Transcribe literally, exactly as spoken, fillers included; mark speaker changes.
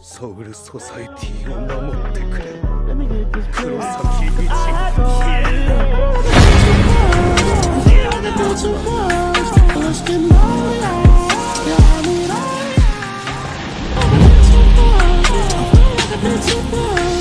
Speaker 1: ソウルソサエティを守ってくれ。黒崎一消えろ。
Speaker 2: It's